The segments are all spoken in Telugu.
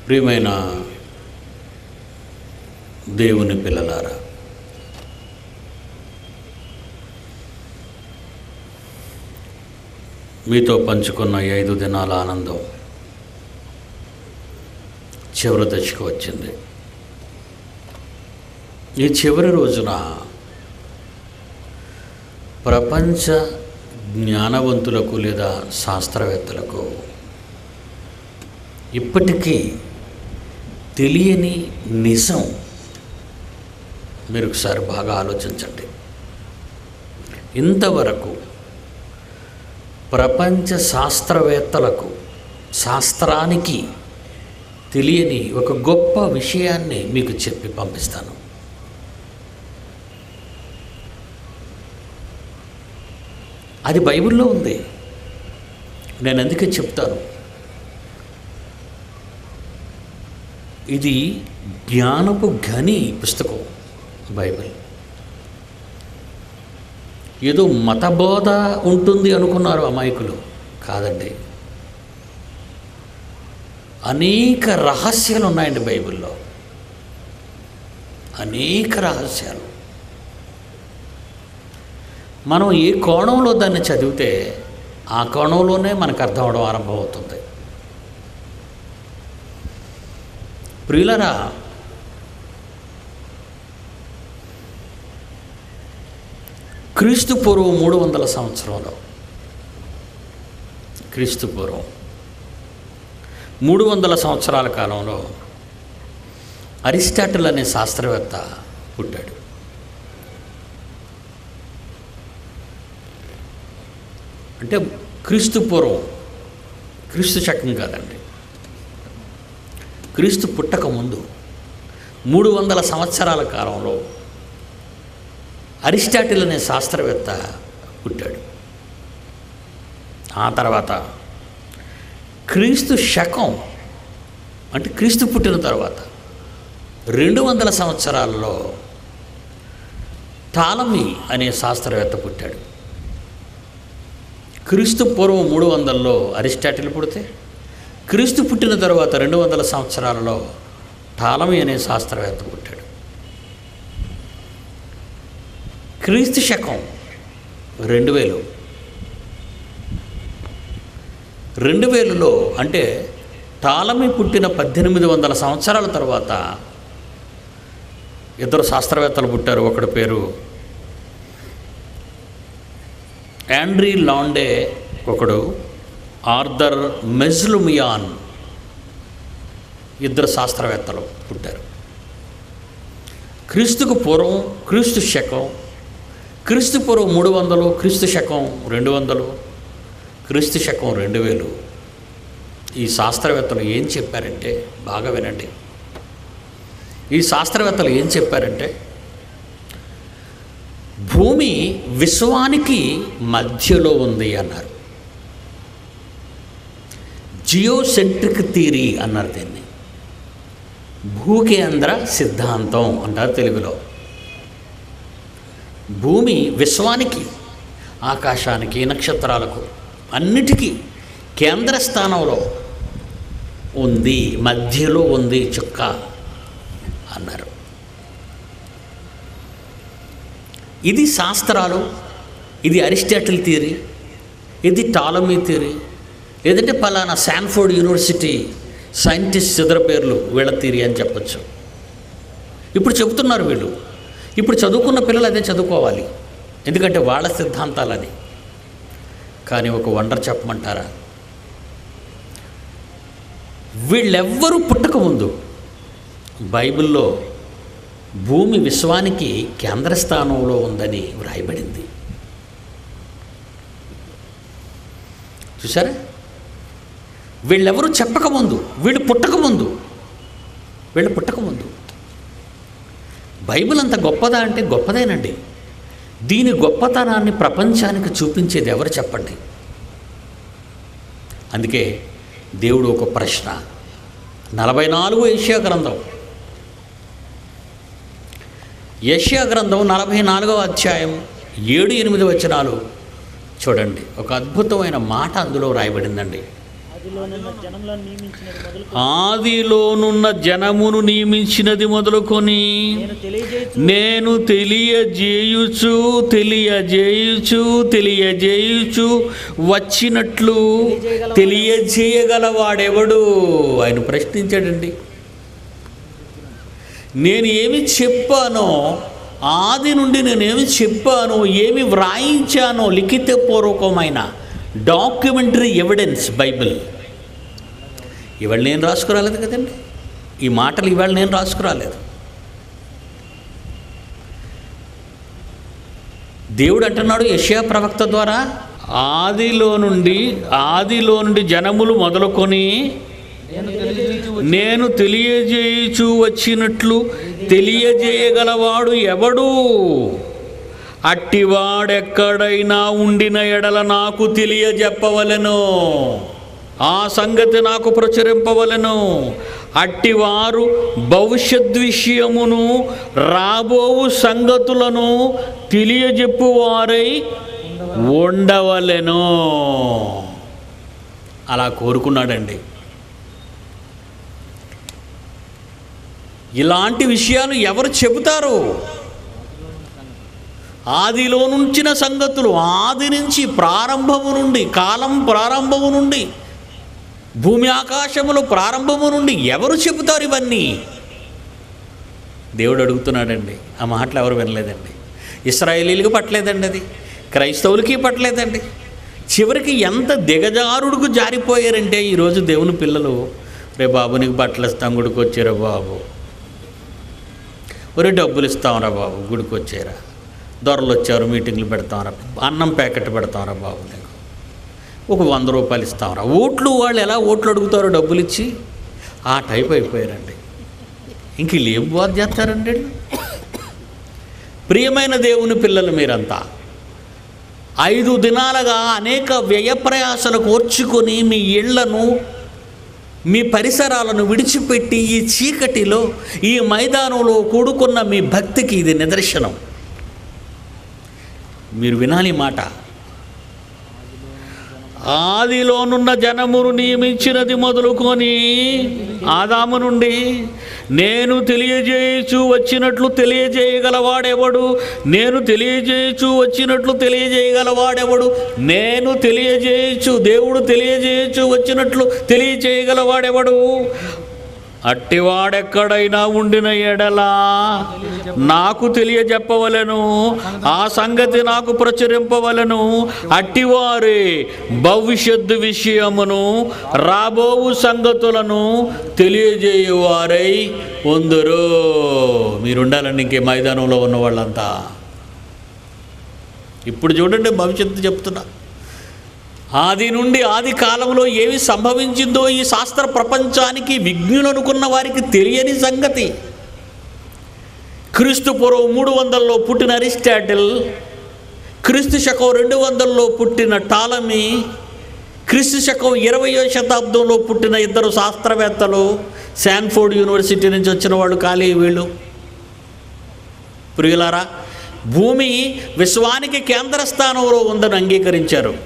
ప్రియమైన దేవుని పిల్లలారా, మీతో పంచుకున్న 5 దినాల ఆనందం చివరి దశకు వచ్చింది. ఈ చివరి రోజున ప్రపంచ జ్ఞానవంతులకు లేదా శాస్త్రవేత్తలకు ఇప్పటికీ తెలియని నిజం మీరు ఒకసారి బాగా ఆలోచించండి. ఇంతవరకు ప్రపంచ శాస్త్రవేత్తలకు, శాస్త్రానికి తెలియని ఒక గొప్ప విషయాన్ని మీకు చెప్పి పంపిస్తాను. అది బైబిల్లో ఉంది. నేను అందుకే చెప్తాను, ఇది జ్ఞానపు గని పుస్తకం బైబిల్. ఏదో మతబోధ ఉంటుంది అనుకున్నారు అమాయకులు. కాదండి, అనేక రహస్యాలు ఉన్నాయండి బైబిల్లో, అనేక రహస్యాలు. మనం ఏ కోణంలో దాన్ని చదివితే ఆ కోణంలోనే మనకు అర్థం అవడం ఆరంభమవుతుంది. ప్రియులరా, క్రీస్తు పూర్వం 300 సంవత్సరంలో, క్రీస్తు పూర్వం 300 సంవత్సరాల కాలంలో అరిస్టాటిల్ అనే శాస్త్రవేత్త పుట్టాడు. అంటే క్రీస్తు పూర్వం, క్రీస్తు శకం కాదండి, క్రీస్తు పుట్టక ముందు 300 సంవత్సరాల కాలంలో అరిస్టాటిల్ అనే శాస్త్రవేత్త పుట్టాడు. ఆ తర్వాత క్రీస్తు శకం అంటే క్రీస్తు పుట్టిన తర్వాత 200 సంవత్సరాలలో టాలమీ అనే శాస్త్రవేత్త పుట్టాడు. క్రీస్తు పూర్వం 300లో అరిస్టాటిల్ పుడితే, క్రీస్తు పుట్టిన తర్వాత 200 సంవత్సరాలలో టాలమీ అనే శాస్త్రవేత్త పుట్టాడు. క్రీస్తు శకం 2000లో అంటే టాలమీ పుట్టిన 1800 సంవత్సరాల తర్వాత 2 శాస్త్రవేత్తలు పుట్టారు. ఒకడి పేరు ఆండ్రీ లాండే, ఒకడు ఆర్థర్ మెజ్లుమియాన్. 2 శాస్త్రవేత్తలు పుట్టారు. క్రీస్తుకు పూర్వం, క్రీస్తు శకం, క్రీస్తు పూర్వం 300, క్రీస్తు శకం 200, క్రీస్తు శకం 2000. ఈ శాస్త్రవేత్తలు ఏం చెప్పారంటే, బాగా వినండి, ఈ శాస్త్రవేత్తలు ఏం చెప్పారంటే, భూమి విశ్వానికి మధ్యలో ఉంది అన్నారు. జియోసెంట్రిక్ థియరీ అన్నారు దీన్ని. భూకేంద్ర సిద్ధాంతం అంటారు తెలుగులో. భూమి విశ్వానికి, ఆకాశానికి, నక్షత్రాలకు, అన్నిటికీ కేంద్ర స్థానంలో ఉంది, మధ్యలో ఉంది చుక్క అన్నారు. ఇది శాస్త్రాలు, ఇది అరిస్టాటిల్ థియరీ, ఇది టాలమీ థియరీ, లేదంటే పలానా శాన్ఫోర్డ్ యూనివర్సిటీ సైంటిస్ట్ ఇద్దరు పేర్లు వీళ్ళ థియరీ అని చెప్పచ్చు. ఇప్పుడు చెబుతున్నారు వీళ్ళు. ఇప్పుడు చదువుకున్న పిల్లలు అదే చదువుకోవాలి, ఎందుకంటే వాళ్ళ సిద్ధాంతాలు అది. కానీ ఒక వండర్ చెప్పమంటారా, వీళ్ళెవ్వరూ పుట్టకముందు బైబిల్లో భూమి విశ్వానికి కేంద్ర స్థానంలో ఉందని వ్రాయబడింది. చూసారా, వీళ్ళెవరూ చెప్పకముందు, వీళ్ళు పుట్టకముందు బైబిల్ అంత గొప్పదా అంటే గొప్పదేనండి. దీని గొప్పతనాన్ని ప్రపంచానికి చూపించేది ఎవరు చెప్పండి? అందుకే దేవుడు ఒక ప్రశ్న, 44 యెషయా గ్రంథం, యెషయా గ్రంథం 44వ అధ్యాయం 7-8 వచనాలు చూడండి. ఒక అద్భుతమైన మాట అందులో రాయబడిందండి. ఆదిలోనున్న జనమును నియమించినది మొదలుకొని నేను తెలియజేయుచు వచ్చినట్లు తెలియజేయగలవాడెవడు? ఆయన ప్రశ్నించాడండి. నేను ఏమి చెప్పానో, ఆది నుండి నేనేమి చెప్పానో, ఏమి వ్రాయించానో లిఖితపూర్వకమైన డాక్యుమెంటరీ ఎవిడెన్స్ బైబిల్. ఇవాళ నేను రాసుకురాలేదు కదండి, ఈ మాటలు ఇవాళ నేను రాసుకురాలేదు. దేవుడు అంటున్నాడు యెషయా ప్రవక్త ద్వారా, ఆదిలో నుండి జనములు మొదలుకొని నేను తెలియజేయుచు వచ్చినట్లు తెలియజేయగలవాడు ఎవడు? అట్టివాడెక్కడైనా ఉండిన ఎడల నాకు తెలియజెప్పవలెను, ఆ సంగతి నాకు ప్రచురింపవలెను. అట్టివారు భవిష్యత్ విషయమును రాబోవు సంగతులను తెలియజెప్పువారై ఉండవలెను. అలా కోరుకున్నాడండి. ఇలాంటి విషయాలు ఎవరు చెబుతారు? ఆదిలో నుంచిన సంగతులు, ఆది నుంచి ప్రారంభము నుండి, కాలం ప్రారంభము నుండి, భూమి ఆకాశములు ప్రారంభము నుండి ఎవరు చెబుతారు ఇవన్నీ? దేవుడు అడుగుతున్నాడండి. ఆ మాటలు ఎవరు వినలేదండి. ఇశ్రాయేలీలకు పట్టలేదండి, అది క్రైస్తవులకి పట్టలేదండి. చివరికి ఎంత దిగజారుడుకు జారిపోయారంటే ఈరోజు దేవుని పిల్లలు, రే బాబు నీకు బట్టలు ఇస్తాం గుడికి వచ్చారా బాబు, ఒరే డబ్బులు ఇస్తాంరా బాబు గుడికి వచ్చారా, దొరలు వచ్చారు మీటింగ్లు పెడతాంరా, అన్నం ప్యాకెట్ పెడతాంరా బాబు, నీకు ఒక 100 రూపాయలు ఇస్తాంరా. ఓట్లు వాళ్ళు ఎలా ఓట్లు అడుగుతారో డబ్బులు ఇచ్చి ఆ టైప్ అయిపోయారండి. ఇంక వీళ్ళు ఏం బాధ చేస్తారండి? ప్రియమైన దేవుని పిల్లలు మీరంతా 5 దినాలుగా అనేక వ్యయ ప్రయాసలు కోర్చుకొని మీ ఇళ్లను, మీ పరిసరాలను విడిచిపెట్టి ఈ చీకటిలో, ఈ మైదానంలో కూడుకున్న మీ భక్తికి ఇది నిదర్శనం. మీరు వినాలి మాట. ఆదిలోనున్న జనమును నియమించినది మొదలుకొని, ఆదాము నుండి నేను తెలియజేయుచు వచ్చినట్లు తెలియజేయగలవాడెవడు? నేను తెలియజేయుచు వచ్చినట్లు తెలియజేయగలవాడెవడు? నేను తెలియజేయచ్చు, దేవుడు తెలియజేయచ్చు వచ్చినట్లు తెలియజేయగలవాడెవడు? అట్టివాడెక్కడైనా ఉండిన ఎడలా నాకు తెలియజెప్పవలెను, ఆ సంగతి నాకు ప్రచురింపవలెను. అట్టివారే భవిష్యత్తు విషయమును రాబోవు సంగతులను తెలియజేయువారై ఉందురు. మీరుండాలండి ఇంకే మైదానంలో ఉన్న వాళ్ళంతా. ఇప్పుడు చూడండి, భవిష్యత్తు చెప్తున్నా. ఆది నుండి, ఆది కాలంలో ఏమి సంభవించిందో ఈ శాస్త్ర ప్రపంచానికి, విజ్ఞులు అనుకున్న వారికి తెలియని సంగతి. క్రీస్తు పూర్వం 300లో పుట్టిన అరిస్టాటిల్, క్రీస్తు శకం 200లో పుట్టిన టాలమీ, క్రీస్తు శకం 20వ శతాబ్దంలో పుట్టిన 2 శాస్త్రవేత్తలు, శాన్ఫోర్డ్ యూనివర్సిటీ నుంచి వచ్చిన వాళ్ళు ఖాళీ వీళ్ళు. ప్రియులారా, భూమి విశ్వానికి కేంద్ర స్థానంలో ఉందని అంగీకరించారు.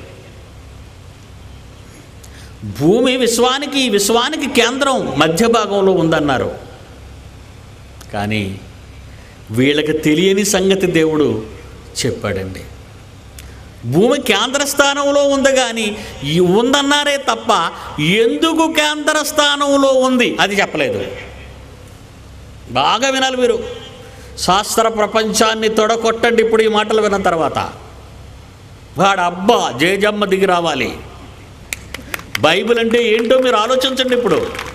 భూమి విశ్వానికి కేంద్రం మధ్య భాగంలో ఉందన్నారు. కానీ వీళ్ళకి తెలియని సంగతి దేవుడు చెప్పాడండి. భూమి కేంద్ర స్థానంలో ఉంది కానీ ఉందన్నారే తప్ప ఎందుకు కేంద్ర స్థానంలో ఉంది అది చెప్పలేదు. బాగా వినాలి మీరు. శాస్త్ర ప్రపంచాన్ని తొడగొట్టండి ఇప్పుడు ఈ మాటలు విన్న తర్వాత. వాడు అబ్బా జేజమ్మ దిగి రావాలి. బైబిల్ అంటే ఏంటో మీరు ఆలోచించండి. ఇప్పుడు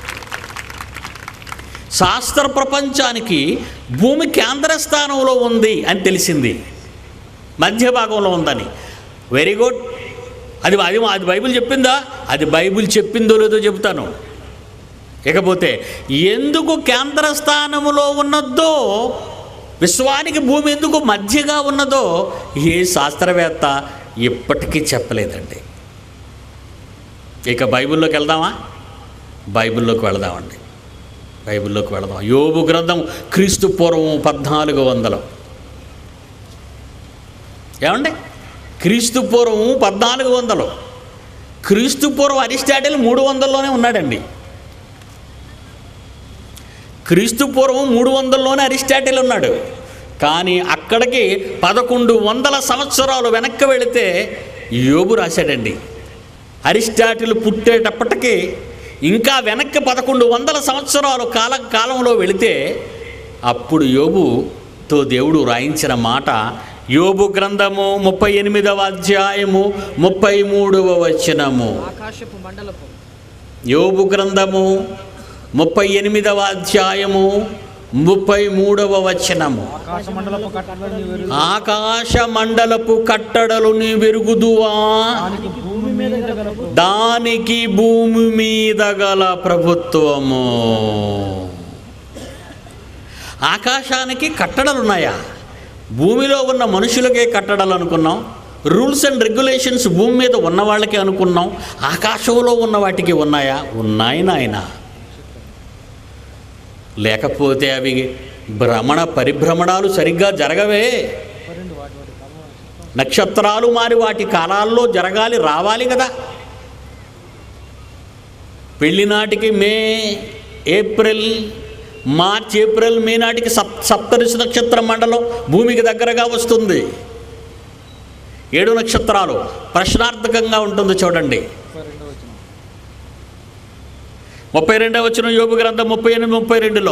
శాస్త్ర ప్రపంచానికి భూమి కేంద్ర స్థానంలో ఉంది అని తెలిసింది, మధ్య భాగంలో ఉందని. Very good. అది బైబిల్ చెప్పిందా? అది బైబిల్ చెప్పిందో లేదో చెబుతాను. ఇకపోతే ఎందుకు కేంద్ర స్థానంలో ఉన్నదో, విశ్వానికి భూమి ఎందుకు మధ్యగా ఉన్నదో ఏ శాస్త్రవేత్త ఇప్పటికీ చెప్పలేదండి. ఇక బైబిల్లోకి వెళ్దామా? బైబిల్లోకి వెళదామండి. బైబిల్లోకి వెళదాం. యోబు గ్రంథం క్రీస్తు పూర్వం 1400. ఏమండి? క్రీస్తు పూర్వం 1400. క్రీస్తు పూర్వం అరిస్టాటిల్ 300లోనే ఉన్నాడండి. క్రీస్తు పూర్వం 300లోనే అరిస్టాటిల్ ఉన్నాడు. కానీ అక్కడికి 1100 సంవత్సరాలు వెనక్కి వెళితే యోబు రాశాడండి. అరిస్టాటిల్ పుట్టేటప్పటికీ ఇంకా వెనక్కి 1100 సంవత్సరాలు కాలంలో వెళితే అప్పుడు యోబుతో దేవుడు రాయించిన మాట యోబు గ్రంథము 38వ అధ్యాయము 33వ వచనము. యోబు గ్రంథము 38వ అధ్యాయము 33వ వచనము. ఆకాశ మండలపు కట్టడలు నీ వెరుగుదువా, దానికి భూమి మీద గల ప్రభుత్వము. ఆకాశానికి కట్టడలున్నాయా? భూమిలో ఉన్న మనుషులకే కట్టడలు అనుకున్నాం. రూల్స్ అండ్ రెగ్యులేషన్స్ భూమి మీద ఉన్న వాళ్ళకే అనుకున్నాం. ఆకాశంలో ఉన్న వాటికి ఉన్నాయా? ఉన్నాయి నాయన. లేకపోతే అవి పరిభ్రమణాలు సరిగ్గా జరగవే. నక్షత్రాలు మారి వాటి కాలాల్లో జరగాలి, రావాలి కదా. పెళ్లి నాటికి May, April, March, April, May నాటికి సప్తఋషి నక్షత్ర మండలం భూమికి దగ్గరగా వస్తుంది. 7 నక్షత్రాలు ప్రశ్నార్థకంగా ఉంటుంది చూడండి. 32వ వచనం యోబు గ్రంథం 38-32లో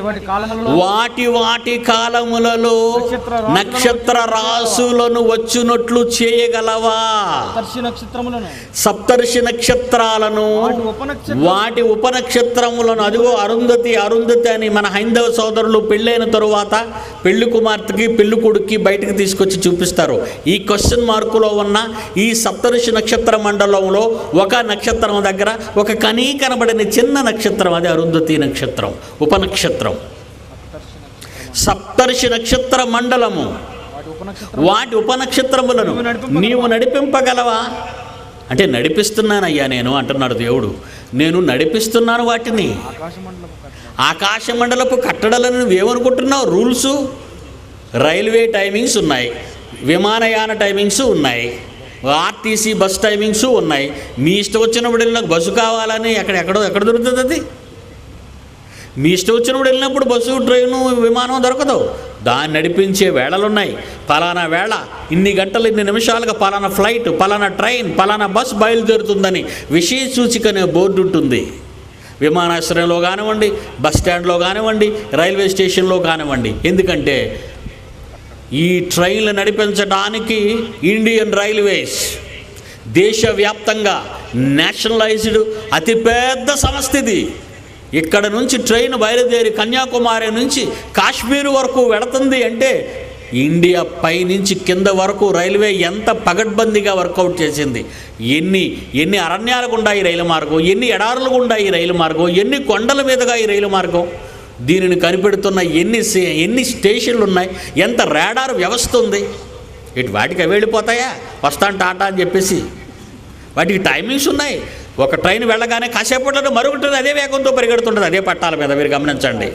వాటి కాలములలో నక్షత్ర రాసులను వచ్చునట్లు చేయగలవా? సప్తర్షి నక్షత్రాలను వాటి ఉపనక్షత్రములను. అదిగో అరుంధతి అని మన హైందవ సోదరులు పెళ్ళైన తరువాత పెళ్లి కుమార్తెకి పెళ్లి కొడుక్కి బయటకు తీసుకొచ్చి చూపిస్తారు. ఈ క్వశ్చన్ మార్కులో ఉన్న ఈ సప్తర్షి నక్షత్ర మండలంలో ఒక నక్షత్రం దగ్గర ఒక కనబడని చిన్న నక్షత్రం, అది అరుంధతి నక్షత్రం, ఉపనక్షత్రం. సప్తర్షి నక్షత్ర మండలము వాటి ఉపనక్షత్రములను నీవు నడిపింపగలవా? అంటే నడిపిస్తున్నానయ్యా నేను అంటున్నాడు దేవుడు. నేను నడిపిస్తున్నాను వాటిని. ఆకాశ మండలపు కట్టడలను నువ్వేమనుకుంటున్నావు? రూల్సు, రైల్వే టైమింగ్స్ ఉన్నాయి, విమానయాన టైమింగ్స్ ఉన్నాయి, ఆర్టీసీ బస్ టైమింగ్స్ ఉన్నాయి. మీ ఇష్టం వచ్చినప్పుడు నాకు బస్సు కావాలని ఎక్కడ దొరుకుతుంది? అది మీ ఇష్టం వచ్చినప్పుడు వెళ్ళినప్పుడు బస్సు, ట్రైను, విమానం దొరకదు. దాన్ని నడిపించే వేళలున్నాయి. పలానా వేళ ఇన్ని గంటలు ఇన్ని నిమిషాలుగా పలానా ఫ్లైట్, పలానా ట్రైన్, పలానా బస్ బయలుదేరుతుందని విషయ సూచిక అనే బోర్డు ఉంటుంది. విమానాశ్రయంలో కానివ్వండి, బస్ స్టాండ్లో కానివ్వండి, రైల్వే స్టేషన్లో కానివ్వండి. ఎందుకంటే ఈ ట్రైన్లు నడిపించడానికి ఇండియన్ రైల్వేస్ దేశవ్యాప్తంగా నేషనలైజ్డ్ అతిపెద్ద సంస్థ ఇది. ఇక్కడ నుంచి ట్రైన్ బయలుదేరి కన్యాకుమారి నుంచి కాశ్మీర్ వరకు వెళుతుంది అంటే ఇండియా పై నుంచి కింద వరకు రైల్వే ఎంత పగడ్బందీగా వర్కౌట్ చేసింది. ఎన్ని అరణ్యాల గుండా ఈ రైలు మార్గం, ఎన్ని ఎడారులు గుండా ఈ రైలు మార్గం, ఎన్ని కొండల మీదుగా ఈ రైలు మార్గం, దీనిని కనిపెడుతున్న ఎన్ని స్టేషన్లు ఉన్నాయి, ఎంత రాడార్ వ్యవస్థ ఉంది. వాటికి అవి వెళ్ళిపోతాయా? వస్తాను టాటా అని చెప్పేసి. వాటికి టైమింగ్స్ ఉన్నాయి. ఒక ట్రైన్ వెళ్ళగానే కాసేపట్లో మరొక ట్రైన్ అదే వేగంతో పరిగెడుతుంటుంది, అదే పట్టాల మీద. మీరు గమనించండి,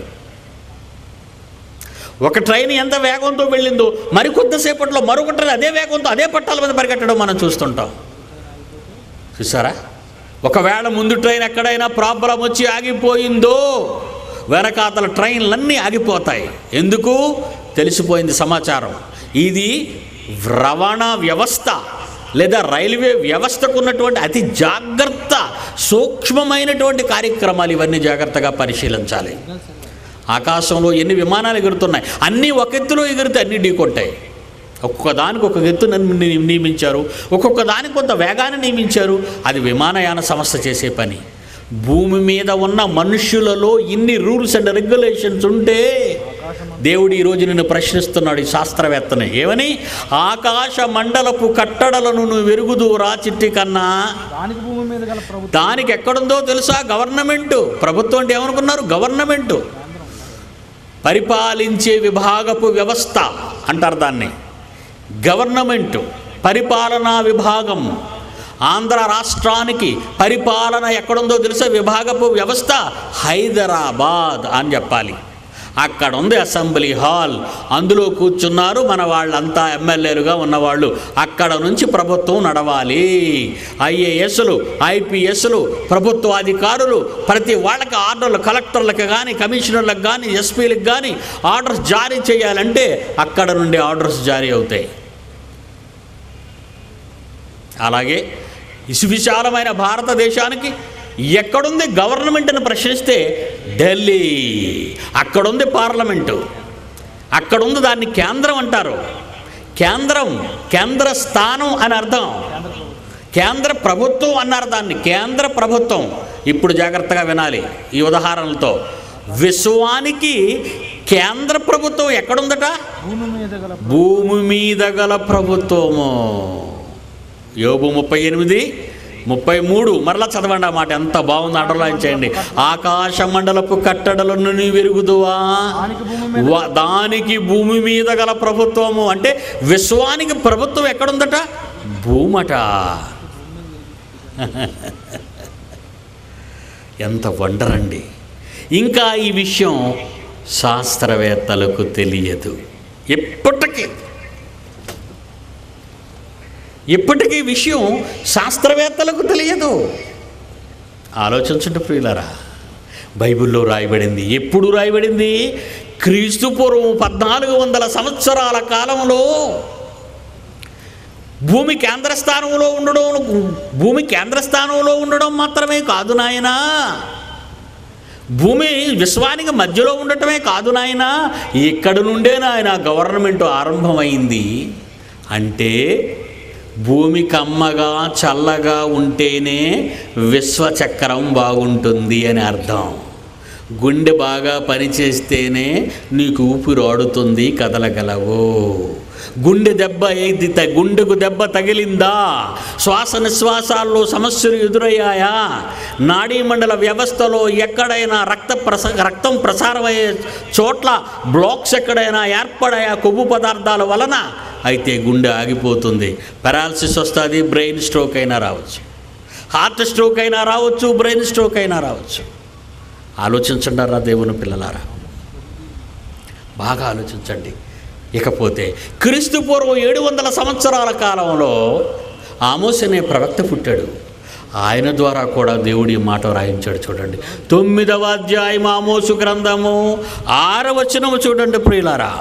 ఒక ట్రైన్ ఎంత వేగంతో వెళ్ళిందో మరికొద్దిసేపట్లో మరొక ట్రైన్ అదే వేగంతో అదే పట్టాల మీద పరిగెట్టడం మనం చూస్తుంటాం. చూసారా? ఒకవేళ ముందు ట్రైన్ ఎక్కడైనా ప్రాబ్లం వచ్చి ఆగిపోయిందో వెనకాతల ట్రైన్లన్నీ ఆగిపోతాయి. ఎందుకు? తెలిసిపోయింది సమాచారం. ఇది రవాణా వ్యవస్థ లేదా రైల్వే వ్యవస్థకు ఉన్నటువంటి అతి జాగ్రత్త సూక్ష్మమైనటువంటి కార్యక్రమాలు. ఇవన్నీ జాగ్రత్తగా పరిశీలించాలి. ఆకాశంలో ఎన్ని విమానాలు ఎగురుతున్నాయి, అన్నీ ఒక ఎత్తులో ఎగిరితే అన్నీ ఢీకొంటాయి. ఒక్కొక్క దానికి ఒక ఎత్తు నియమించారు, ఒక్కొక్క దానికి కొంత వేగాన్ని నియమించారు. అది విమానయాన సంస్థ చేసే పని. భూమి మీద ఉన్న మనుష్యులలో ఇన్ని రూల్స్ అండ్ రెగ్యులేషన్స్ ఉంటే దేవుడు ఈరోజు నిన్ను ప్రశ్నిస్తున్నాడు, ఈ శాస్త్రవేత్తని. ఏమని? ఆకాశ మండలపు కట్టడలను నువ్వు వెరుగుదురా చిట్టి కన్నా. దానికి ఎక్కడుందో తెలుసా? గవర్నమెంటు. ప్రభుత్వం అంటే ఏమనుకున్నారు? గవర్నమెంటు, పరిపాలించే విభాగపు వ్యవస్థ అంటారు దాన్ని. గవర్నమెంటు, పరిపాలనా విభాగం. ఆంధ్ర రాష్ట్రానికి పరిపాలన ఎక్కడుందో తెలుసా? విభాగపు వ్యవస్థ హైదరాబాద్ అని చెప్పాలి. అక్కడ ఉంది అసెంబ్లీ హాల్, అందులో కూర్చున్నారు మన వాళ్ళంతా ఎమ్మెల్యేలుగా ఉన్నవాళ్ళు. అక్కడ నుంచి ప్రభుత్వం నడవాలి. ఐఏఎస్లు, ఐపీఎస్లు, ప్రభుత్వ అధికారులు ప్రతి వాళ్ళకి ఆర్డర్లు, కలెక్టర్లకు కానీ, కమిషనర్లకు కానీ, ఎస్పీలకు కానీ ఆర్డర్స్ జారీ చేయాలంటే అక్కడ నుండి ఆర్డర్స్ జారీ అవుతాయి. అలాగే విశాలమైన భారతదేశానికి ఎక్కడుంది గవర్నమెంట్ని ప్రశ్నిస్తే ఢిల్లీ, అక్కడుంది పార్లమెంటు, అక్కడుంది. దాన్ని కేంద్రం అంటారు. కేంద్రం, కేంద్ర స్థానం అని అర్థం. కేంద్ర ప్రభుత్వం అన్నారు దాన్ని, కేంద్ర ప్రభుత్వం. ఇప్పుడు జాగ్రత్తగా వినాలి ఈ ఉదాహరణలతో. విశ్వానికి కేంద్ర ప్రభుత్వం ఎక్కడుందట? భూమి మీద గల ప్రభుత్వము. యోబు 38:33 మరలా చదవండి ఆ మాట, ఎంత బాగుంది, అండర్లైన్ చేయండి. ఆకాశ మండలపు కట్టడలను నీ వెరుగుదువా, దానికి భూమి మీద గల ప్రభుత్వము. అంటే విశ్వానికి ప్రభుత్వం ఎక్కడుందట? భూమట. ఎంత వండర్ అండి. ఇంకా ఈ విషయం శాస్త్రవేత్తలకు తెలియదు. ఇప్పటికీ విషయం శాస్త్రవేత్తలకు తెలియదు. ఆలోచించండి ప్రియులారా. బైబిల్లో రాయబడింది. ఎప్పుడు రాయబడింది? క్రీస్తు పూర్వం 1400 సంవత్సరాల కాలంలో భూమి కేంద్రస్థానంలో ఉండడం మాత్రమే కాదు నాయనా, భూమి విశ్వానికి మధ్యలో ఉండటమే కాదు నాయనా, ఇక్కడి నుండే నాయన గవర్నమెంట్ ఆరంభమైంది. అంటే భూమి కమ్మగా చల్లగా ఉంటేనే విశ్వచక్రం బాగుంటుంది అని అర్థం. గుండె బాగా పనిచేస్తేనే నీకు ఊపిరాడుతుంది, కదలగలవు. గుండెకు దెబ్బ తగిలిందా, శ్వాస నిశ్వాసాల్లో సమస్యలు ఎదురయ్యాయా, నాడీ మండల వ్యవస్థలో ఎక్కడైనా రక్తం ప్రసారమయ్యే చోట్ల బ్లాక్స్ ఎక్కడైనా ఏర్పడాయా కొవ్వు పదార్థాల వలన, అయితే గుండె ఆగిపోతుంది. పెరాలసిస్ వస్తుంది, బ్రెయిన్ స్ట్రోక్ అయినా రావచ్చు, హార్ట్ స్ట్రోక్ అయినా రావచ్చు, బ్రెయిన్ స్ట్రోక్ అయినా రావచ్చు. ఆలోచించండి దేవుని పిల్లలారా, బాగా ఆలోచించండి. ఇకపోతే క్రీస్తు పూర్వం 700 సంవత్సరాల కాలంలో ఆమోస్ అనే ప్రవక్త పుట్టాడు. ఆయన ద్వారా కూడా దేవుడి మాట రాయించాడు. చూడండి 9వ అధ్యాయం ఆమోసు గ్రంథము 6వ వచనము చూడండి ప్రియులారా.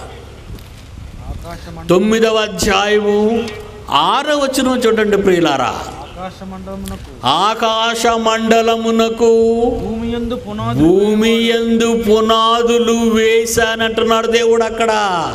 9వ అధ్యాయము 6వ వచనం చూడండి ప్రియులారా. ఆకాశ మండలమునకు భూమి యందు పునాదులు వేశానంటున్నాడు దేవుడు అక్కడ.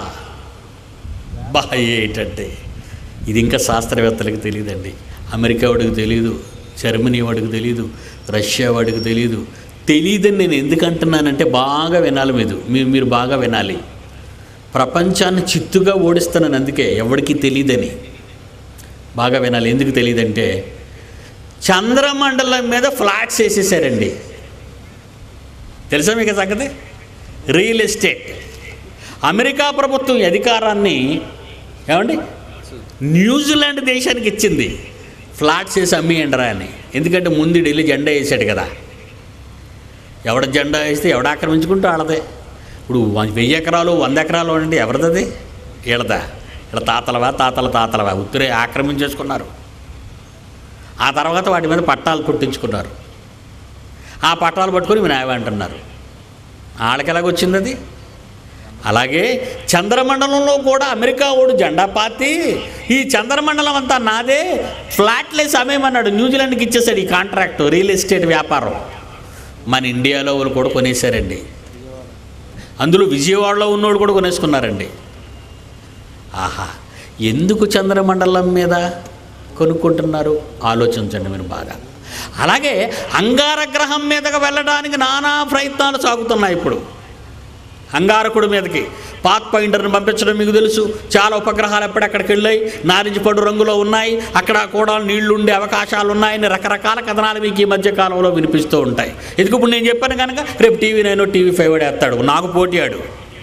ఏంటంటే ఇది ఇంకా శాస్త్రవేత్తలకు తెలియదండి. అమెరికా వాడికి తెలియదు, జర్మనీ వాడికి తెలియదు, రష్యా వాడికి తెలియదని నేను ఎందుకు అంటున్నానంటే బాగా వినాలి. మీరు బాగా వినాలి. ప్రపంచాన్ని చిత్తుగా ఓడిస్తున్నాను, అందుకే ఎవరికి తెలియదని. బాగా వినాలి. ఎందుకు తెలియదంటే చంద్రమండలం మీద ఫ్లాట్స్ వేసేసారండి. తెలుసా మీకు సంగతి? Real estate. అమెరికా ప్రభుత్వం అధికారాన్ని ఏమండి న్యూజిలాండ్ దేశానికి ఇచ్చింది. ఫ్లాట్స్ వేసి అమ్మేయండిరా అని. ఎందుకంటే ముందు ఢిల్లీ జెండా వేసాడు కదా. ఎవడ జెండా వేస్తే ఎవడ ఆక్రమించుకుంటూ ఆడదే. ఇప్పుడు 1000 ఎకరాలు 100 ఎకరాలు అంటే ఎవరిది? వీళ్ళదా? ఇలా తాతలవా ఉత్తరే ఆక్రమించేసుకున్నారు. ఆ తర్వాత వాటి మీద పట్టాలు పుట్టించుకున్నారు. ఆ పట్టాలు పట్టుకొని వినాయవ అంటున్నారు. వాళ్ళకి ఎలాగొచ్చింది అది? అలాగే చంద్రమండలంలో కూడా అమెరికా వాడు జెండా పాతి ఈ చంద్రమండలం అంతా నాదే, ఫ్లాట్లేసి అమ్మేమన్నాడు. న్యూజిలాండ్కి ఇచ్చేసాడు ఈ కాంట్రాక్టు, రియల్ ఎస్టేట్ వ్యాపారం. మన ఇండియాలో వాళ్ళు కూడా కొనేసారండి. అందులో విజయవాడలో ఉన్నోడు కూడా కొనేసుకున్నారండి. ఆహా, ఎందుకు చంద్రమండలం మీద కొనుక్కుంటున్నారు? ఆలోచించండి మీరు బాగా. అలాగే అంగారగ్రహం మీదకి వెళ్ళడానికి నానా ప్రయత్నాలు సాగుతున్నాయి. ఇప్పుడు అంగారకుడి మీదకి పాత్ పాయింటర్ని పంపించడం మీకు తెలుసు. చాలా ఉపగ్రహాలు ఎప్పుడెక్కడికి వెళ్ళాయి, నారింజ పడు రంగులో ఉన్నాయి, అక్కడ కూడా నీళ్లు ఉండే అవకాశాలు ఉన్నాయని రకరకాల కథనాలు మీకు ఈ మధ్య కాలంలో వినిపిస్తూ ఉంటాయి. ఎందుకు ఇప్పుడు నేను చెప్పాను కనుక రేపు TV9 TV5 వేస్తాడు, నాకు పోటీ ఆడు.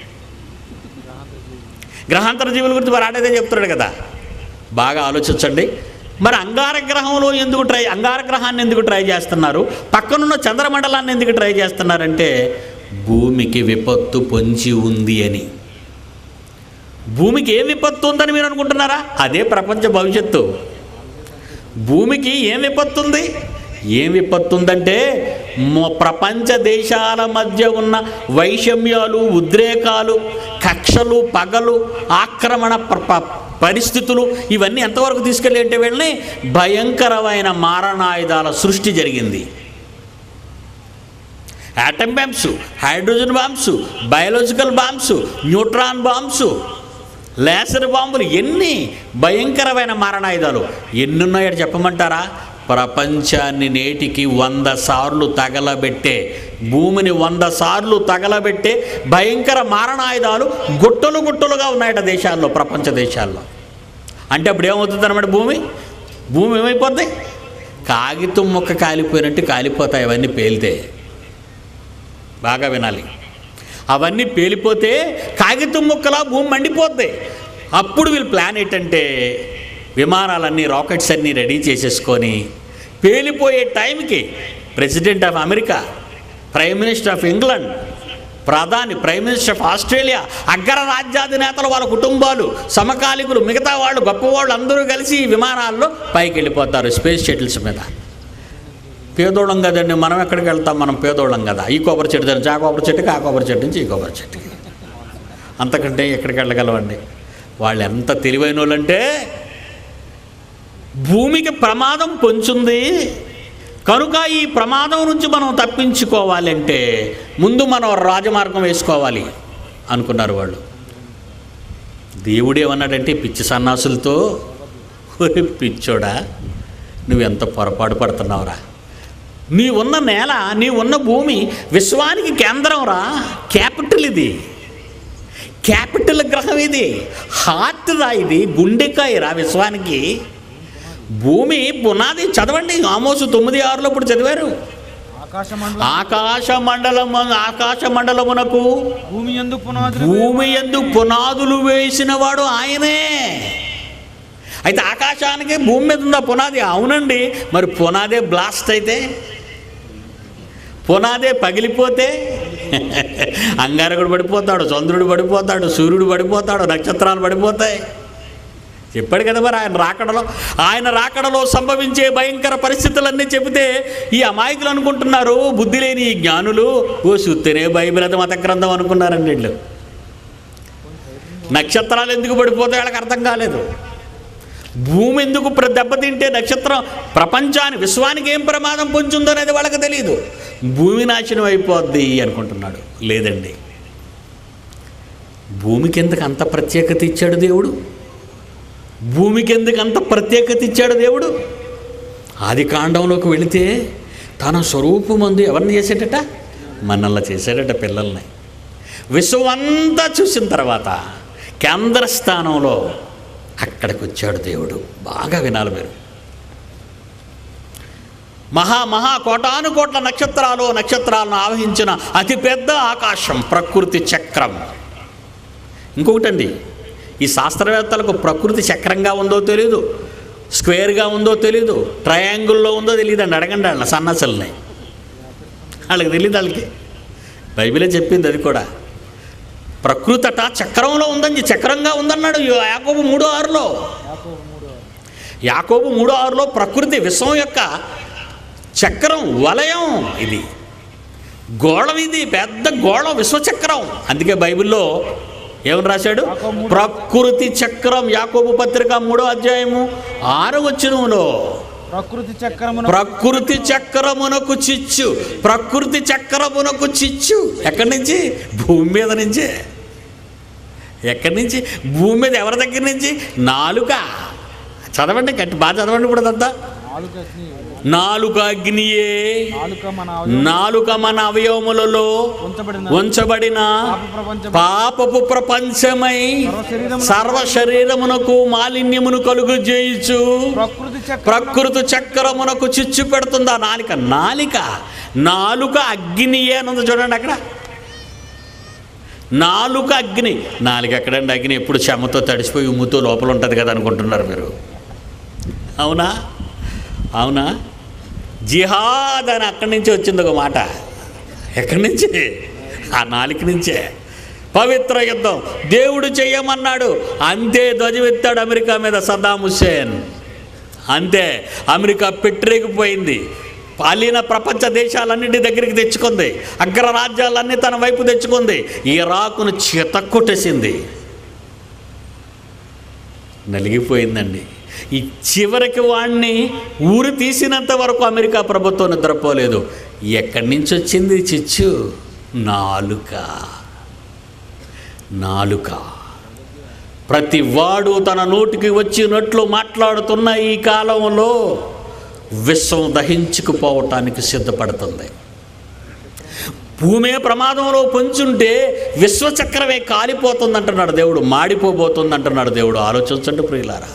గ్రహాంతర జీవుల గురించి మరి ఆడేదే చెప్తున్నాడు కదా. బాగా ఆలోచించండి. మరి అంగారగ్రహాన్ని ఎందుకు ట్రై చేస్తున్నారు? పక్కనున్న చంద్రమండలాన్ని ఎందుకు ట్రై చేస్తున్నారంటే భూమికి విపత్తు పొంచి ఉంది అని. భూమికి ఏం విపత్తు ఉందని మీరు అనుకుంటున్నారా? అదే ప్రపంచ భవిష్యత్తు. భూమికి ఏం విపత్తు ఉంది? ఏం విపత్తు ఉందంటే ప్రపంచ దేశాల మధ్య ఉన్న వైషమ్యాలు, ఉద్రేకాలు, కక్షలు, పగలు, ఆక్రమణ పరిస్థితులు ఇవన్నీ ఎంతవరకు తీసుకెళ్ళి అంటే వీళ్ళని భయంకరమైన మారణాయుధాల సృష్టి జరిగింది. Atom bombs, hydrogen bombs, biological bombs, neutron bombs, laser బాంబులు, ఎన్ని భయంకరమైన మారణాయుధాలు ఎన్నున్నాయో చెప్పమంటారా? ప్రపంచాన్ని నేటికి 100 సార్లు తగలబెట్టే, భూమిని 100 సార్లు తగలబెట్టే భయంకర మారణాయుధాలు గుట్టలు గుట్టలుగా ఉన్నాయట దేశాల్లో, ప్రపంచ దేశాల్లో. అంటే అప్పుడు ఏమవుతుంది అన్నమాట? భూమి ఏమైపోద్ది? కాగితం ముక్క కాలిపోయినట్టు కాలిపోతాయి అవన్నీ పేలితే. బాగా వినాలి. అవన్నీ పేలిపోతే కాగితం ముక్కలా భూమి మండిపోద్ది. అప్పుడు వీళ్ళ ప్లాన్ ఏంటంటే విమానాలన్నీ, రాకెట్స్ అన్నీ రెడీ చేసేసుకొని పేలిపోయే టైంకి president of America, prime minister of England, prime minister of Australia, అగ్ర రాజ్యాధినేతలు, వాళ్ళ కుటుంబాలు, సమకాలికులు, మిగతా వాళ్ళు, గొప్పవాళ్ళు అందరూ కలిసి ఈ విమానాల్లో పైకి వెళ్ళిపోతారు స్పేస్ షటిల్స్ మీద. పేదోళం కదండి, మనం ఎక్కడికి వెళ్తాం? మనం పేదోళం కదా. ఈ కొబ్బరి చెట్టు నుంచి ఆ కొబ్బరి చెట్టుకి, ఆ కొబ్బరి చెట్టు నుంచి ఈ కొబ్బరి చెట్టుకి, అంతకంటే ఎక్కడికి వెళ్ళగలవండి? వాళ్ళు ఎంత తెలివైన వాళ్ళంటే భూమికి ప్రమాదం పొంచుంది కనుక ఈ ప్రమాదం నుంచి మనం తప్పించుకోవాలంటే ముందు మనం రాజమార్గం వేసుకోవాలి అనుకున్నారు వాళ్ళు. దేవుడేమన్నాడంటే పిచ్చి సన్నాసులతో, ఒరే పిచ్చోడా, నువ్వెంత పొరపాటు పడుతున్నావురా, నీ ఉన్న నేల, నీ ఉన్న భూమి విశ్వానికి కేంద్రం రా, క్యాపిటల్ ఇది, క్యాపిటల్ గ్రహం ఇది, హార్ట్ రా, ఇది గుండెకాయ రా విశ్వానికి. భూమి పునాది చదవండి, ఆమోసు 9:6 ఇప్పుడు చదివారు. ఆకాశ మండలమునకు భూమి యందు పునాదులు వేసిన వాడు ఆయనే. అయితే ఆకాశానికి భూమి మీద ఉందా పునాది? అవునండి. మరి పునాదే బ్లాస్ట్ అయితే, పునాదే పగిలిపోతే అంగారకుడు పడిపోతాడు, చంద్రుడు పడిపోతాడు, సూర్యుడు పడిపోతాడు, నక్షత్రాలు పడిపోతాయి. చెప్పాడు కదా మరి ఆయన రాకడలో సంభవించే భయంకర పరిస్థితులన్నీ చెబితే ఈ అమాయకులు అనుకుంటున్నారు, బుద్ధి లేని ఈ జ్ఞానులు, ఓ సుత్తేనే బైబిల్ అది మత గ్రంథం అనుకున్నారండి వీళ్ళు. నక్షత్రాలు ఎందుకు పడిపోతాయి వాళ్ళకి అర్థం కాలేదు. భూమి ఎందుకు దెబ్బతింటే నక్షత్రం ప్రపంచాన్ని, విశ్వానికి ఏం ప్రమాదం పొంచుందో అనేది వాళ్ళకి తెలియదు. భూమి నాశనం అయిపోద్ది అనుకుంటున్నాడు. లేదండి, భూమికి ఎందుకు అంత ప్రత్యేకత ఇచ్చాడు దేవుడు? భూమికి ఎందుకు అంత ప్రత్యేకత ఇచ్చాడు దేవుడు? ఆది కాండంలోకి వెళితే తన స్వరూపమందు ఎవరిని చేసేటట? మనల్ని చేశాడట, పిల్లల్ని. విశ్వమంతా చూసిన తర్వాత కేంద్ర స్థానంలో అక్కడికి వచ్చాడు దేవుడు. బాగా వినాలి మీరు. కోటాను కోట్ల నక్షత్రాలను ఆవహించిన అతిపెద్ద ఆకాశం, ప్రకృతి చక్రం. ఇంకొకటండి, ఈ శాస్త్రవేత్తలకు ప్రకృతి చక్రంగా ఉందో తెలీదు, స్క్వేర్గా ఉందో తెలీదు, ట్రయాంగిల్లో ఉందో తెలియదండి. అడగండి వాళ్ళ సన్నసల్ని, వాళ్ళకి తెలియదు. వాళ్ళకి బైబిలే చెప్పింది అది కూడా. ప్రకృతి అట చక్రంలో ఉందని, చక్రంగా ఉందన్నాడు యాకోబు 3:6లో. యాకోబు 3:6లో ప్రకృతి విశ్వం యొక్క చక్రం, వలయం ఇది, గోళం, ఇది పెద్ద గోళం, విశ్వచక్రం. అందుకే బైబిల్లో ఏమని రాశాడు? ప్రకృతి చక్రం. యాకోబు పత్రిక 3:6 ప్రకృతి చక్రమునకు చిచ్చు. ప్రకృతి చక్రమునకు చిచ్చు ఎక్కడి నుంచి? భూమి మీద నుంచే. ఎక్కడి నుంచి? భూమి మీద. ఎవరి దగ్గర నుంచి? నాలుక. చదవండి, గట్టి బాగా చదవండి ఇప్పుడు అదంతా. నాలుక అగ్నియే, నాలుక మన అవయవములలో ఉంచబడిన పాపపు ప్రపంచమై సర్వ శరీరమునకు మాలిన్యమును కలుగు చేయుచు ప్రకృతి చక్రమునకు చిచ్చు పెడుతుందా నాలిక. నాలుక అగ్నియే అని ఉంది చూడండి అక్కడ. నాలుక అగ్ని. నాలుక ఎక్కడండి అగ్ని? ఎప్పుడు చెమతో తడిసిపోయి ఉమ్ముతో లోపల ఉంటుంది కదా అనుకుంటున్నారు మీరు. అవునా? జిహాద్ అని అక్కడి నుంచి వచ్చింది ఒక మాట. ఎక్కడి నుంచి? ఆ నాలుక నుంచే పవిత్ర యుద్ధం దేవుడు చేయమన్నాడు, అంతే ధ్వజమెత్తాడు అమెరికా మీద సద్దాం హుస్సేన్. అంతే అమెరికా పెట్టిరేగిపోయింది. పాలిన ప్రపంచ దేశాలన్నింటి దగ్గరికి తెచ్చుకుంది, అగ్రరాజ్యాలన్నీ తన వైపు తెచ్చుకుంది, ఇరాకును చితక్కొట్టేసింది, నలిగిపోయిందండి. ఈ చివరికి వాణ్ణి ఊరు తీసినంత వరకు అమెరికా ప్రభుత్వం నిద్రపోలేదు. ఎక్కడి నుంచి వచ్చింది చిచ్చు? నాలుక. ప్రతి వాడు తన నోటికి వచ్చినట్లు మాట్లాడుతున్న ఈ కాలంలో విశ్వం దహించుకుపోవటానికి సిద్ధపడుతుంది. భూమే ప్రమాదంలో పొంచుంటే విశ్వచక్రమే కాలిపోతుంది అంటున్నాడు దేవుడు, మాడిపోబోతుంది అంటున్నాడు దేవుడు. ఆలోచించండి ప్రియులారా,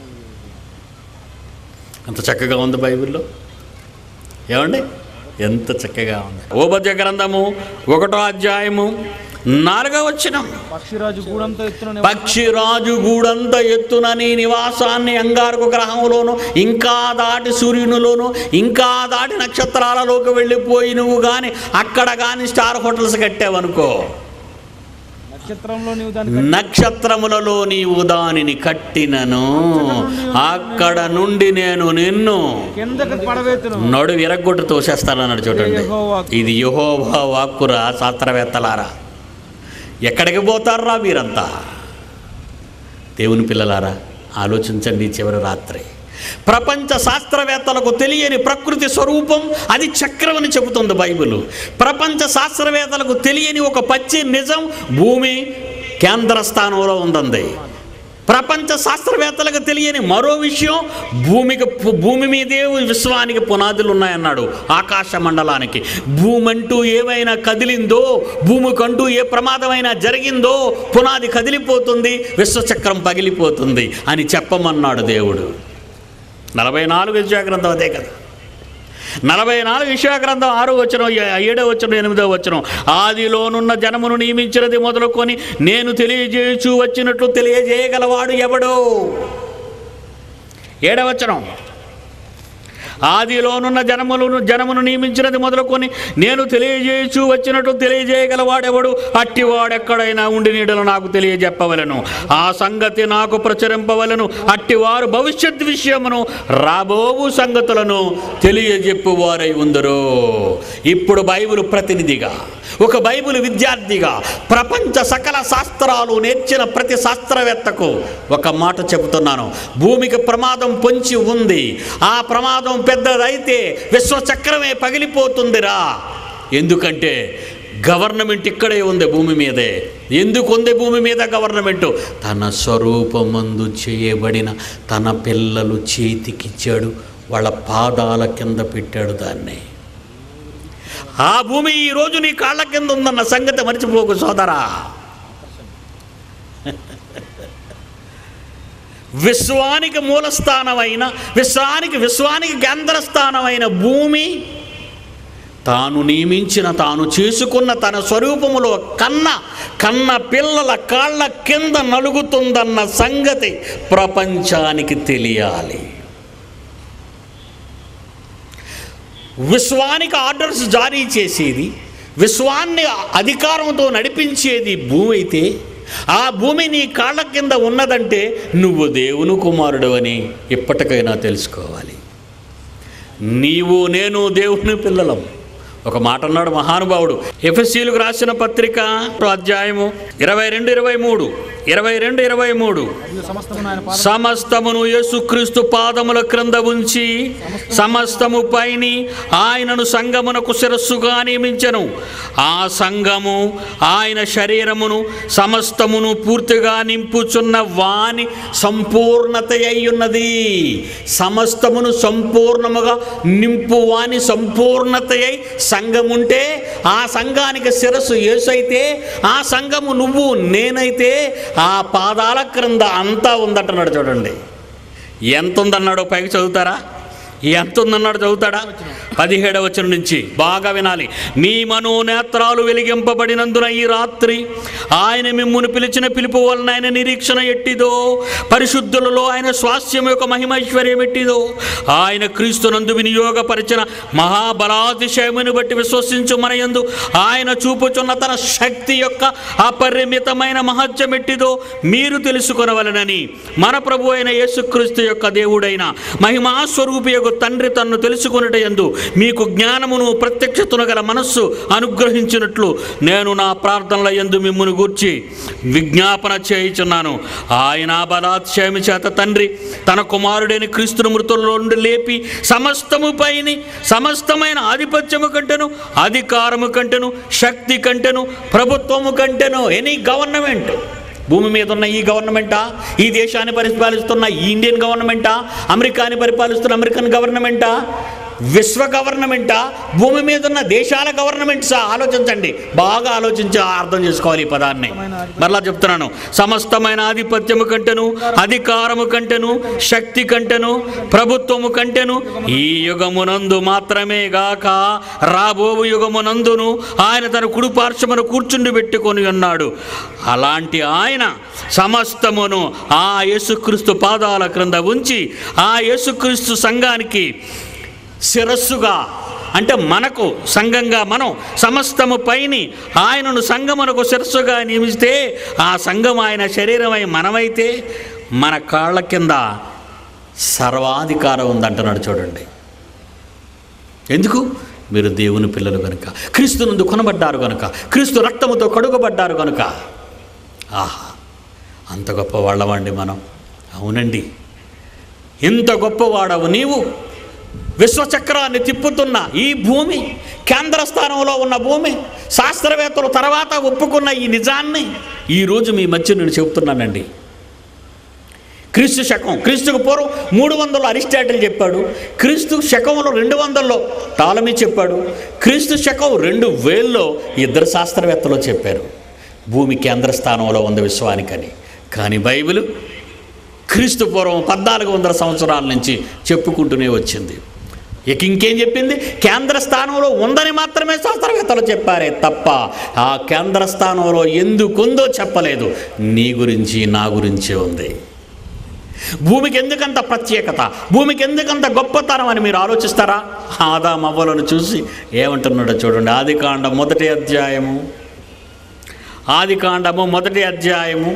ఎంత చక్కగా ఉంది బైబిల్లో. ఏమండి, ఎంత చక్కగా ఉంది. ఓబద్య గ్రంథము 1వ అధ్యాయము 4వ వచనం. పక్షిరాజు గూడంత ఎత్తున నీ నివాసాన్ని అంగారక గ్రహంలోను, ఇంకా దాటి సూర్యునిలోను, ఇంకా దాటి నక్షత్రాలలోకి వెళ్ళిపోయి నువ్వు కానీ అక్కడ కానీ స్టార్ హోటల్స్ కట్టావనుకో, నక్షత్రములలో నీవు దానిని కట్టినను, అక్కడ నుండి నేను నిన్ను నడు విరగొట్టు తోసేస్తానన్నాడు. చూడండి, ఇది యెహోవా వాక్కురా శాస్త్రవేత్తలారా. ఎక్కడికి పోతారా మీరంతా? దేవుని పిల్లలారా, ఆలోచించండి. చివరి రాత్రి ప్రపంచ శాస్త్రవేత్తలకు తెలియని ప్రకృతి స్వరూపం అది చక్రం అని చెబుతుంది బైబిల్. ప్రపంచ శాస్త్రవేత్తలకు తెలియని ఒక పచ్చి నిజం, భూమి కేంద్ర స్థానంలో ఉందండి. ప్రపంచ శాస్త్రవేత్తలకు తెలియని మరో విషయం, భూమి మీదే విశ్వానికి పునాదులు ఉన్నాయన్నాడు. ఆకాశ మండలానికి భూమి అంటూ ఏమైనా కదిలిందో, భూమికంటూ ఏ ప్రమాదమైనా జరిగిందో పునాది కదిలిపోతుంది, విశ్వచక్రం పగిలిపోతుంది అని చెప్పమన్నాడు దేవుడు. 44 యెషయా అదే కదా. 44 యెషయా 6వ వచనం, 7వ వచనం, 8వ వచనం. ఆదిలోనున్న జనమును నియమించినది మొదలుకొని నేను తెలియజేయచూ వచ్చినట్లు తెలియజేయగలవాడు ఎవడో? 7వ వచనం. ఆదిలోనున్న జనమును నియమించినది మొదలుకొని నేను తెలియజేయచూ వచ్చినట్టు తెలియజేయగలవాడెవడు? అట్టివాడెక్కడైనా ఉండి నీడలు నాకు తెలియజెప్పవలను, ఆ సంగతి నాకు ప్రచురింపవలను. అట్టివారు భవిష్యత్ విషయమును రాబోవు సంగతులను తెలియజెప్పువారై ఉందరు. ఇప్పుడు బైబిల్ ప్రతినిధిగా, ఒక బైబిల్ విద్యార్థిగా, ప్రపంచ సకల శాస్త్రాలు నేర్చిన ప్రతి శాస్త్రవేత్తకు ఒక మాట చెబుతున్నాను. భూమికి ప్రమాదం పొంచి ఉంది. ఆ ప్రమాదం పెద్దదైతే విశ్వచక్రమే పగిలిపోతుందిరా. ఎందుకంటే గవర్నమెంట్ ఇక్కడే ఉంది, భూమి మీదే. ఎందుకు ఉంది భూమి మీద గవర్నమెంట్? తన స్వరూపమందు చేయబడిన తన పిల్లలు చేతికిచ్చాడు, వాళ్ళ పాదాల కింద పెట్టాడు దాన్ని. ఆ భూమి ఈరోజు నీ కాళ్ళ కింద ఉందన్న సంగతి మర్చిపోకు సోదరా. విశ్వానికి మూలస్థానమైన, విశ్వానికి కేంద్రస్థానమైన భూమి తాను నియమించిన, తాను చేసుకున్న తన స్వరూపములో కన్న పిల్లల కాళ్ళ కింద నలుగుతుందన్న సంగతి ప్రపంచానికి తెలియాలి. విశ్వానికి ఆర్డర్స్ జారీ చేసేది, విశ్వాన్ని అధికారంతో నడిపించేది భూమి అయితే, ఆ భూమి నీ కాళ్ళ కింద ఉన్నదంటే నువ్వు దేవుని కుమారుడు అని ఇప్పటికైనా తెలుసుకోవాలి. నీవు నేను దేవుని పిల్లలం. ఒక మాట అన్నాడు మహానుభావుడు, ఎఫెసీయులకు రాసిన పత్రిక అధ్యాయము 22-23 సమస్తమును యేసుక్రీస్తు పాదముల క్రింద ఉంచి సమస్తము పైని ఆయనను సంఘమునకు శిరస్సుగా నియమించెను. ఆ సంఘము ఆయన శరీరమును సమస్తమును పూర్తిగా నింపుచున్న వాని సంపూర్ణత అయ్యున్నది. సమస్తమును సంపూర్ణముగా నింపు వాని సంపూర్ణత అయి సంఘం ఉంటే, ఆ సంఘానికి శిరస్సు యేసైతే, ఆ సంఘము నువ్వు నేనైతే, ఆ పాదాల క్రింద అంతా ఉందంటున్నాడు. చూడండి ఎంత ఉందన్నాడో, పైకి చదువుతారా? ఎంత ఉందన్నాడు, చదువుతాడా? 17వ వచనం నుంచి బాగా వినాలి. మీ మనోనేత్రాలు వెలిగింపబడినందున ఈ రాత్రి ఆయన మిమ్మును పిలిచిన పిలుపు వలన ఆయన నిరీక్షణ ఎట్టిదో, పరిశుద్ధులలో ఆయన స్వాస్థ్యం యొక్క మహిమైశ్వర్యం ఎట్టిదో, ఆయన క్రీస్తునందు వినియోగపరిచిన మహాబలాతిశయమును బట్టి విశ్వసించు మన యందు ఆయన చూపుచున్న తన శక్తి యొక్క అపరిమితమైన మహత్యం ఎట్టిదో మీరు తెలుసుకొనవలెనని మన ప్రభు అయిన యేసుక్రీస్తు యొక్క దేవుడైన మహిమాస్వరూపి యొక్క తండ్రి తన్ను తెలుసుకొనుట యందు మీకు జ్ఞానమును ప్రత్యక్షతను గల మనస్సు అనుగ్రహించినట్లు నేను నా ప్రార్థనల యందు మిమ్మును గూర్చి విజ్ఞాపన చేయుచున్నాను. ఆయన బలాతిశయము చేత తండ్రి తన కుమారుడైన క్రీస్తును మృతుల్లో నుండి లేపి సమస్తమైన ఆధిపత్యము కంటెను, అధికారము కంటెను, శక్తి కంటెను, ప్రభుత్వము కంటెను, ఎనీ గవర్నమెంట్, భూమి మీద ఉన్న ఈ గవర్నమెంటా, ఈ దేశాన్ని పరిపాలిస్తున్న ఈ ఇండియన్ గవర్నమెంటా, అమెరికాని పరిపాలిస్తున్న అమెరికన్ గవర్నమెంటా, విశ్వ గవర్నమెంటా, భూమి మీద ఉన్న దేశాల గవర్నమెంట్సా? ఆలోచించండి, బాగా ఆలోచించి అర్థం చేసుకోవాలి ఈ పదాన్ని. మరలా చెప్తున్నాను, సమస్తమైన ఆధిపత్యము కంటెను, అధికారము కంటెను, శక్తి కంటెను, ప్రభుత్వము కంటెను ఈ యుగమునందు మాత్రమే గాక రాబోవు యుగమునందును ఆయన తన కుడి పార్శ్వమును కూర్చుండి పెట్టుకొని ఉన్నాడు. అలాంటి ఆయన సమస్తమును ఆ యేసుక్రీస్తు పాదాల క్రింద ఉంచి ఆ యేసుక్రీస్తు సంఘానికి శిరస్సుగా, అంటే మనకు సంఘంగా మనం సమస్తము పైని ఆయనను సంఘమునకు శిరస్సుగా నియమిస్తే ఆ సంఘం ఆయన శరీరమై మనమైతే మన కాళ్ళ కింద సర్వాధికారం ఉందంటున్నాడు. చూడండి, ఎందుకు? మీరు దేవుని పిల్లలు కనుక, క్రీస్తు నందు కొనబడ్డారు కనుక, క్రీస్తు రక్తముతో కడుగబడ్డారు కనుక. ఆహా, అంత గొప్పవాళ్ళమండి మనం. అవునండి, ఇంత గొప్పవాడవు నీవు. విశ్వచక్రాన్ని తిప్పుతున్న ఈ భూమి, కేంద్ర స్థానంలో ఉన్న భూమి, శాస్త్రవేత్తలు తర్వాత ఒప్పుకున్న ఈ నిజాన్ని ఈరోజు మీ మధ్య నేను చెబుతున్నానండి. క్రీస్తు శకం, క్రీస్తుకు పూర్వం 300 అరిస్టాటిల్ చెప్పాడు, క్రీస్తు శకంలో 200లో టాలమీ చెప్పాడు, క్రీస్తు శకం 2000లో ఇద్దరు శాస్త్రవేత్తలు చెప్పారు భూమి కేంద్ర స్థానంలో ఉంది విశ్వానికని. కానీ బైబిల్ క్రీస్తు పూర్వం 1400 సంవత్సరాల నుంచి చెప్పుకుంటూనే వచ్చింది. ఇక ఇంకేం చెప్పింది? కేంద్ర స్థానంలో ఉందని మాత్రమే శాస్త్రవేత్తలు చెప్పారే తప్ప ఆ కేంద్ర స్థానంలో ఎందుకుందో చెప్పలేదు. నీ గురించి నా గురించే ఉంది. భూమికి ఎందుకంత ప్రత్యేకత, భూమికి ఎందుకంత గొప్పతనం అని మీరు ఆలోచిస్తారా? ఆదాము అవ్వలను చూసి ఏమంటున్నాడో చూడండి. ఆదికాండం 1వ అధ్యాయము, ఆదికాండము 1వ అధ్యాయము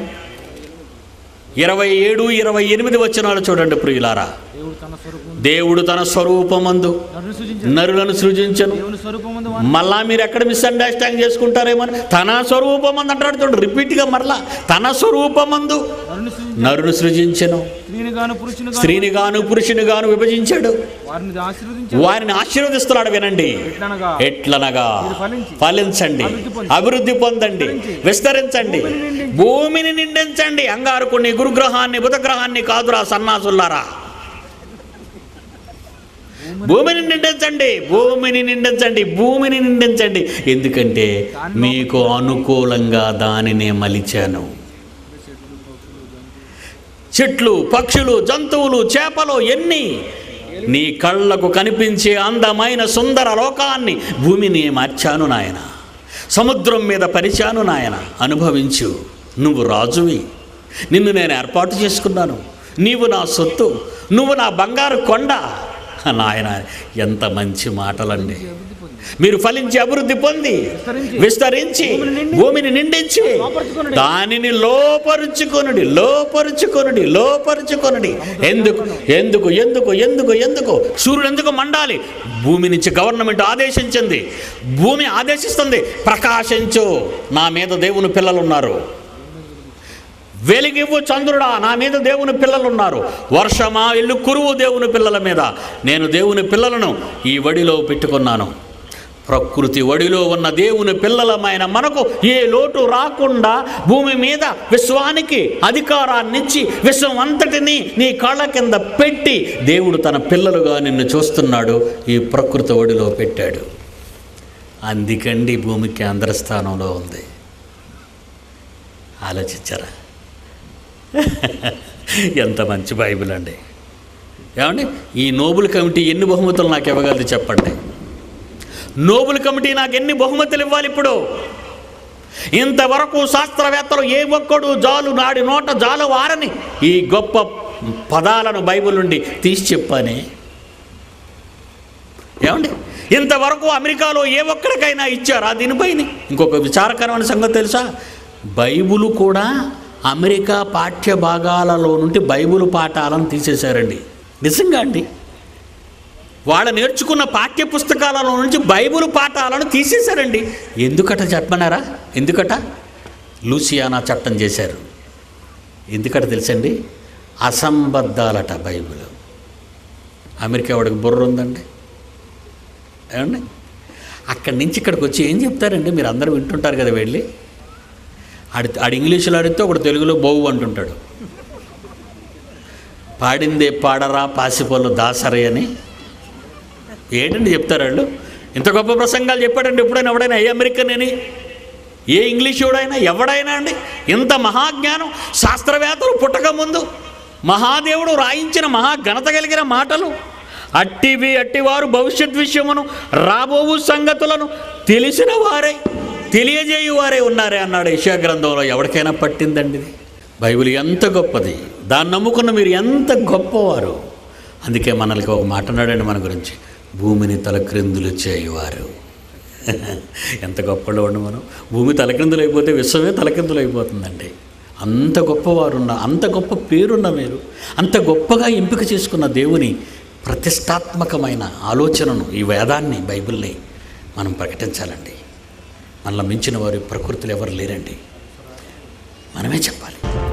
27, 28 వచనాలు చూడండి ప్రియులారా. దేవుడు తన స్వరూపమందు నరులను సృజించను. మళ్ళా మీరు ఎక్కడ మిస్అండర్స్టాండింగ్ చేసుకుంటారేమో, తన స్వరూపమందు అంటాడు చూడండి, రిపీట్గా మరలా తన స్వరూపమందు నరును సృజించను, స్త్రీని గాను పురుషుని గాను విభజించాడు, వారిని ఆశీర్వదిస్తున్నాడు. వినండి, ఎట్లనగా ఫలించండి, అభివృద్ధి పొందండి, విస్తరించండి, భూమిని నిండించండి. అంగారకుని, గురుగ్రహాన్ని, బుధగ్రహాన్ని కాదురా సన్నాసుల్లారా, భూమిని నిండించండి, భూమిని నిండించండి, భూమిని నిండించండి. ఎందుకంటే మీకు అనుకూలంగా దానినే మలిచాను. చెట్లు, పక్షులు, జంతువులు, చేపలు ఎన్ని నీ కళ్ళకు కనిపించే అందమైన సుందర లోకాన్ని భూమిని మార్చాను నాయన. సముద్రం మీద పరిచాను నాయన, అనుభవించు. నువ్వు రాజువి, నిన్ను నేను ఏర్పాటు చేసుకున్నాను, నీవు నా సొత్తు, నువ్వు నా బంగారు కొండ. నాయన, ఎంత మంచి మాటలండి. మీరు ఫలించి అభివృద్ధి పొంది విస్తరించి భూమిని నిండించి దానిని లోపరుచుకొనుడి, లోపరుచుకొనుడి, లోపరుచుకొనుడి. ఎందుకు ఎందుకు ఎందుకు ఎందుకు ఎందుకు సూర్యుడు ఎందుకు మండాలి? భూమి నుంచి గవర్నమెంట్ ఆదేశించింది, భూమి ఆదేశిస్తుంది, ప్రకాశించు, నా మీద దేవుని పిల్లలు ఉన్నారు. వెలిగివ్వు చంద్రుడా, నా మీద దేవుని పిల్లలు ఉన్నారు. వర్షమా ఇల్లు కురువు దేవుని పిల్లల మీద. నేను దేవుని పిల్లలను ఈ వడిలో పెట్టుకున్నాను. ప్రకృతి వడిలో ఉన్న దేవుని పిల్లలమైన మనకు ఏ లోటు రాకుండా భూమి మీద విశ్వానికి అధికారాన్నిచ్చి విశ్వం అంతటినీ నీ కాళ్ళ కింద పెట్టి దేవుడు తన పిల్లలుగా నిన్ను చూస్తున్నాడు, ఈ ప్రకృతి వడిలో పెట్టాడు. అందుకండి భూమి కేంద్ర స్థానంలో ఉంది. ఆలోచించారా? ఎంత మంచి బైబిల్ అండి, ఏమండి, ఈ నోబెల్ కమిటీ ఎన్ని బహుమతులు నాకు ఇవ్వగలదు చెప్పండి? నోబెల్ కమిటీ నాకు ఎన్ని బహుమతులు ఇవ్వాలి ఇప్పుడు? ఇంతవరకు శాస్త్రవేత్తలు ఏ ఒక్కడు నాడి నోట జాలు వారని ఈ గొప్ప పదాలను బైబిల్ నుండి తీసి చెప్పానే. ఏమండి, ఇంతవరకు అమెరికాలో ఏ ఒక్కడికైనా ఇచ్చారా దీనిపైన? ఇంకొక విచారకరమైన సంగతి తెలుసా? బైబిల్ కూడా అమెరికా పాఠ్య భాగాలలో నుండి బైబిల్ పాఠాలను తీసేశారండి. నిజంగా అండి, వాళ్ళు నేర్చుకున్న పాఠ్య పుస్తకాలలో నుంచి బైబిల్ పాఠాలను తీసేశారండి. ఎందుకట చెప్పమన్నారా? ఎందుకట? లూసియానా చట్టం చేశారు. ఎందుకట తెలుసండి? అసంబద్ధాలట బైబిల్. అమెరికా వాడికి బుర్ర ఉందండి. ఏమండి, అక్కడి నుంచి ఇక్కడికి వచ్చి ఏం చెప్తారండి? మీరు అందరూ వింటుంటారు కదా. వెళ్ళి ఆడి ఇంగ్లీషులో అడిగితే ఒకడు తెలుగులో బోవు అంటుంటాడు. పాడిందే పాడరా పాసిపోలు దాసరే అని ఏంటండి చెప్తారు వాళ్ళు. ఇంత గొప్ప ప్రసంగాలు చెప్పాడండి ఎప్పుడైనా ఎవడైనా? ఏ అమెరికన్ అని, ఏ ఇంగ్లీష్ ఎవడైనా అండి? ఇంత మహాజ్ఞానం శాస్త్రవేత్తలు పుట్టక ముందు మహాదేవుడు రాయించిన మహాఘనత కలిగిన మాటలు, అట్టివారు భవిష్యత్ విషయమును రాబోవు సంగతులను తెలిసిన వారే తెలియజేయువారే ఉన్నారే అన్నాడు యెషయా గ్రంథంలో. ఎవరికైనా పట్టిందండి ఇది? బైబిల్ ఎంత గొప్పది, దాన్ని నమ్ముకున్న మీరు ఎంత గొప్పవారు. అందుకే మనకి ఒక మాట అన్నాడండి మన గురించి, భూమిని తలక్రిందులు చేయువారు. ఎంత గొప్పలో ఉండి మనం. భూమి తలక్రిందులు అయిపోతే విశ్వమే తలక్రిందులు అయిపోతుందండి. అంత గొప్పవారున్న, అంత గొప్ప పేరున్న మీరు, అంత గొప్పగా ఎంపిక చేసుకున్న దేవుని ప్రతిష్టాత్మకమైన ఆలోచనను, ఈ వేదాన్ని, బైబిల్ని మనం ప్రకటించాలండి. మనల్ని మించిన వారు ప్రకృతిలో ఎవరు లేరండి, మనమే చెప్పాలి.